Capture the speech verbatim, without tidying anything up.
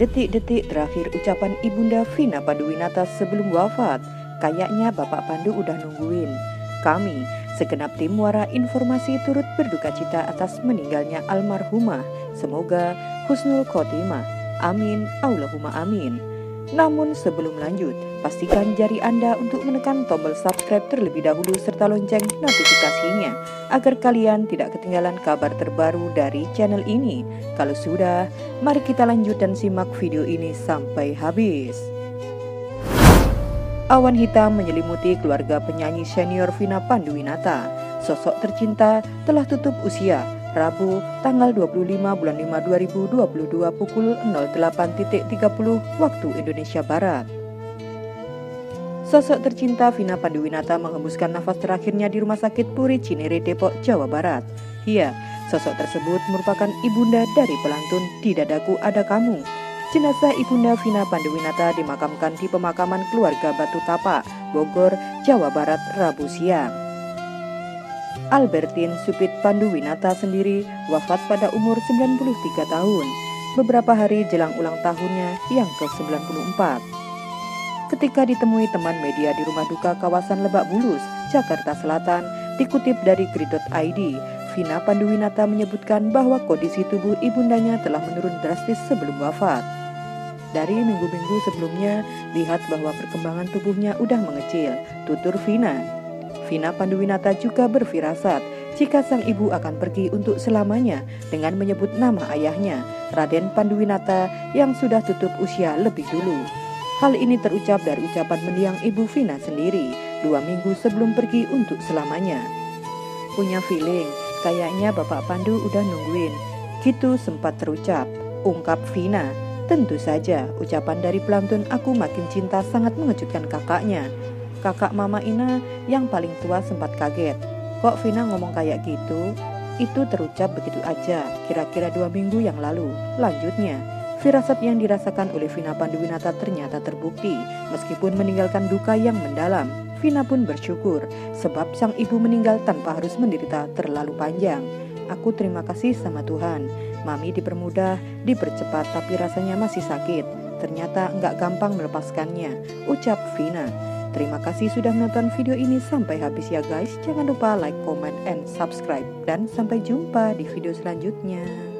Detik-detik terakhir ucapan Ibunda Vina Panduwinata sebelum wafat. Kayaknya Bapak Pandu udah nungguin. Kami, segenap tim Muara Informasi turut berduka cita atas meninggalnya almarhumah. Semoga husnul khotimah. Amin, Allahumma amin. Namun sebelum lanjut, pastikan jari Anda untuk menekan tombol subscribe terlebih dahulu serta lonceng notifikasinya agar kalian tidak ketinggalan kabar terbaru dari channel ini. Kalau sudah, mari kita lanjut dan simak video ini sampai habis. Awan hitam menyelimuti keluarga penyanyi senior Vina Panduwinata. Sosok tercinta telah tutup usia Rabu tanggal dua puluh lima bulan lima dua ribu dua puluh dua pukul nol delapan tiga puluh waktu Indonesia Barat. Sosok tercinta Vina Panduwinata menghembuskan nafas terakhirnya di Rumah Sakit Puri Cinere, Depok, Jawa Barat. Iya, sosok tersebut merupakan ibunda dari pelantun Di Dadaku Ada Kamu. Jenazah Ibunda Vina Panduwinata dimakamkan di pemakaman keluarga Batu Tapak, Bogor, Jawa Barat, Rabu siang. Albertine Supit Panduwinata sendiri wafat pada umur sembilan puluh tiga tahun, beberapa hari jelang ulang tahunnya yang ke sembilan puluh empat. Ketika ditemui teman media di rumah duka kawasan Lebak Bulus, Jakarta Selatan, dikutip dari grid dot i d, Vina Panduwinata menyebutkan bahwa kondisi tubuh ibundanya telah menurun drastis sebelum wafat. Dari minggu-minggu sebelumnya, lihat bahwa perkembangan tubuhnya udah mengecil, tutur Vina. Vina Panduwinata juga berfirasat jika sang ibu akan pergi untuk selamanya dengan menyebut nama ayahnya, Raden Panduwinata, yang sudah tutup usia lebih dulu. Hal ini terucap dari ucapan mendiang ibu Vina sendiri dua minggu sebelum pergi untuk selamanya. Punya feeling, kayaknya Bapak Pandu udah nungguin. Gitu sempat terucap, ungkap Vina. Tentu saja ucapan dari pelantun Aku Makin Cinta sangat mengejutkan kakaknya. Kakak Mama Ina yang paling tua sempat kaget. Kok Vina ngomong kayak gitu? Itu terucap begitu aja, kira-kira dua minggu yang lalu. Lanjutnya, firasat yang dirasakan oleh Vina Panduwinata ternyata terbukti. Meskipun meninggalkan duka yang mendalam, Vina pun bersyukur sebab sang ibu meninggal tanpa harus menderita terlalu panjang. Aku terima kasih sama Tuhan. Mami dipermudah, dipercepat, tapi rasanya masih sakit. Ternyata enggak gampang melepaskannya, ucap Vina. Terima kasih sudah menonton video ini sampai habis ya guys. Jangan lupa like, comment, and subscribe. Dan sampai jumpa di video selanjutnya.